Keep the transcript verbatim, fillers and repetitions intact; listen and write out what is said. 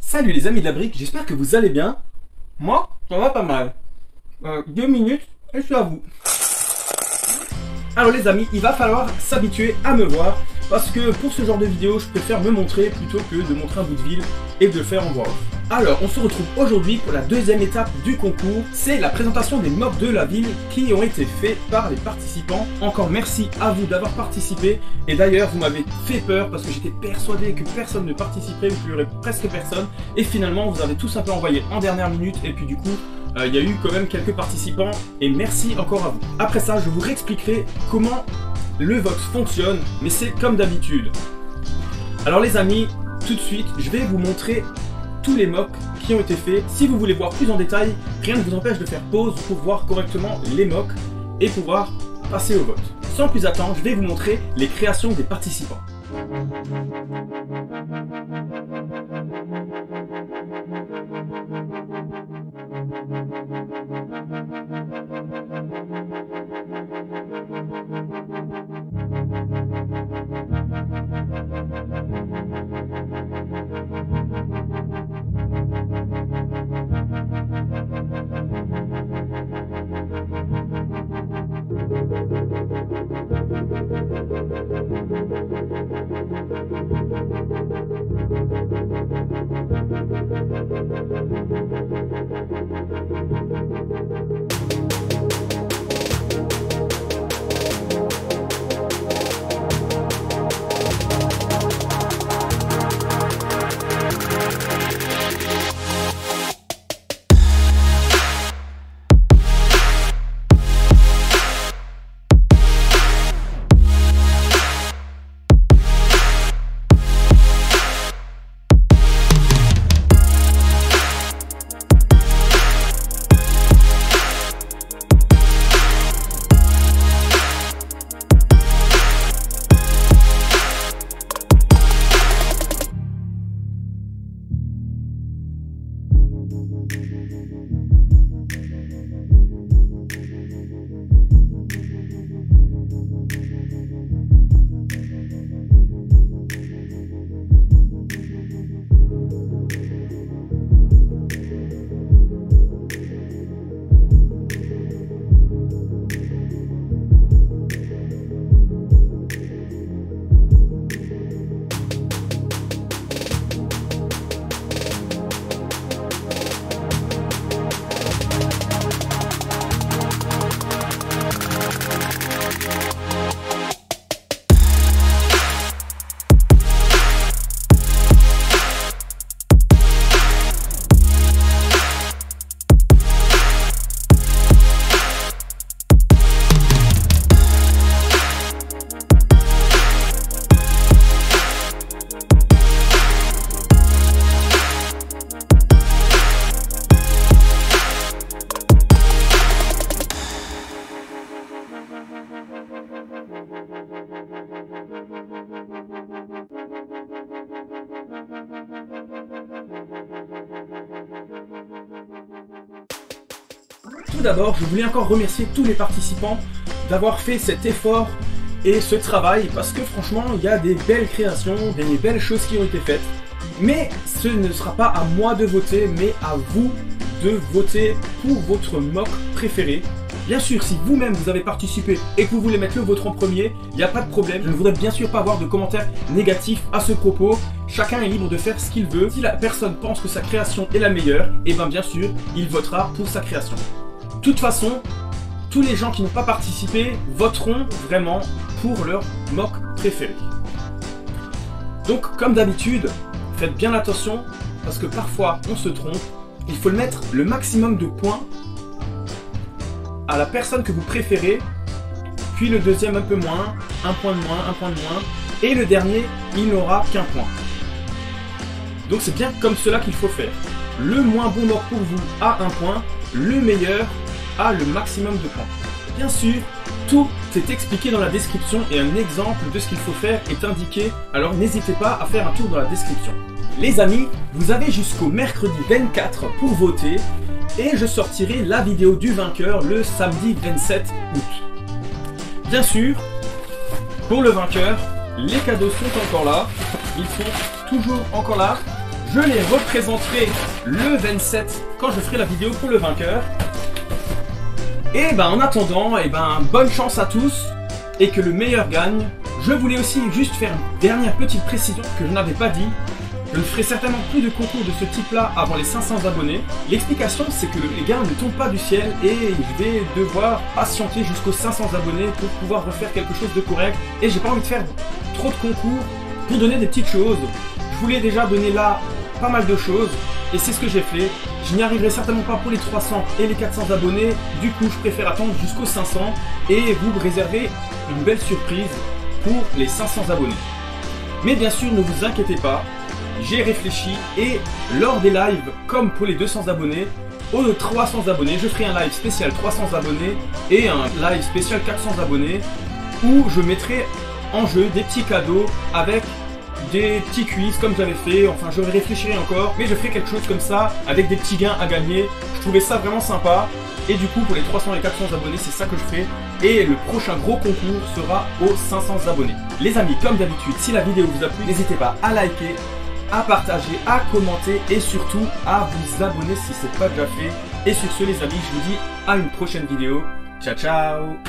Salut les amis de la brique, j'espère que vous allez bien. Moi, ça va pas mal. Euh, deux minutes et je suis à vous. Alors les amis, il va falloir s'habituer à me voir parce que pour ce genre de vidéo, je préfère me montrer plutôt que de montrer un bout de ville et de le faire en voix off. Alors, on se retrouve aujourd'hui pour la deuxième étape du concours. C'est la présentation des mocks de la ville qui ont été faits par les participants. Encore merci à vous d'avoir participé. Et d'ailleurs, vous m'avez fait peur parce que j'étais persuadé que personne ne participerait ou qu'il y aurait presque personne. Et finalement, vous avez tous un peu envoyé en dernière minute. Et puis du coup, euh, il y a eu quand même quelques participants. Et merci encore à vous. Après ça, je vous réexpliquerai comment le vote fonctionne. Mais c'est comme d'habitude. Alors les amis, tout de suite, je vais vous montrer tous les mocks qui ont été faits. Si vous voulez voir plus en détail, rien ne vous empêche de faire pause pour voir correctement les mocks et pouvoir passer au vote. Sans plus attendre, je vais vous montrer les créations des participants. Tout d'abord, je voulais encore remercier tous les participants d'avoir fait cet effort et ce travail parce que franchement, il y a des belles créations, des belles choses qui ont été faites. Mais ce ne sera pas à moi de voter, mais à vous de voter pour votre mock préféré. Bien sûr, si vous-même vous avez participé et que vous voulez mettre le vôtre en premier, il n'y a pas de problème. Je ne voudrais bien sûr pas avoir de commentaires négatifs à ce propos. Chacun est libre de faire ce qu'il veut. Si la personne pense que sa création est la meilleure, et bien bien sûr, il votera pour sa création. De toute façon, tous les gens qui n'ont pas participé voteront vraiment pour leur mock préféré. Donc, comme d'habitude, faites bien attention parce que parfois on se trompe. Il faut le mettre le maximum de points à la personne que vous préférez, puis le deuxième un peu moins, un point de moins, un point de moins, et le dernier, il n'aura qu'un point. Donc c'est bien comme cela qu'il faut faire. Le moins bon mock pour vous a un point, le meilleur a le maximum de points. Bien sûr, tout est expliqué dans la description et un exemple de ce qu'il faut faire est indiqué, alors n'hésitez pas à faire un tour dans la description. Les amis, vous avez jusqu'au mercredi vingt-quatre pour voter et je sortirai la vidéo du vainqueur le samedi vingt-sept août. Bien sûr, pour le vainqueur, les cadeaux sont encore là, ils sont toujours encore là. Je les représenterai le vingt-sept quand je ferai la vidéo pour le vainqueur. Et ben en attendant, et ben bonne chance à tous et que le meilleur gagne. Je voulais aussi juste faire une dernière petite précision que je n'avais pas dit. Je ne ferai certainement plus de concours de ce type-là avant les cinq cents abonnés. L'explication, c'est que les gains ne tombent pas du ciel et je vais devoir patienter jusqu'aux cinq cents abonnés pour pouvoir refaire quelque chose de correct. Et j'ai pas envie de faire trop de concours pour donner des petites choses. Je voulais déjà donner là pas mal de choses et c'est ce que j'ai fait. Je n'y arriverai certainement pas pour les trois cents et les quatre cents abonnés. Du coup, je préfère attendre jusqu'aux cinq cents et vous réserver une belle surprise pour les cinq cents abonnés. Mais bien sûr, ne vous inquiétez pas. J'ai réfléchi et lors des lives, comme pour les deux cents abonnés, aux trois cents abonnés, je ferai un live spécial trois cents abonnés et un live spécial quatre cents abonnés où je mettrai en jeu des petits cadeaux avec des petits quiz comme j'avais fait. Enfin, je réfléchirai encore, mais je ferai quelque chose comme ça avec des petits gains à gagner. Je trouvais ça vraiment sympa. Et du coup, pour les trois cents et quatre cents abonnés, c'est ça que je ferai. Et le prochain gros concours sera aux cinq cents abonnés. Les amis, comme d'habitude, si la vidéo vous a plu, n'hésitez pas à liker, à partager, à commenter et surtout à vous abonner si ce n'est pas déjà fait. Et sur ce les amis, je vous dis à une prochaine vidéo. Ciao ciao.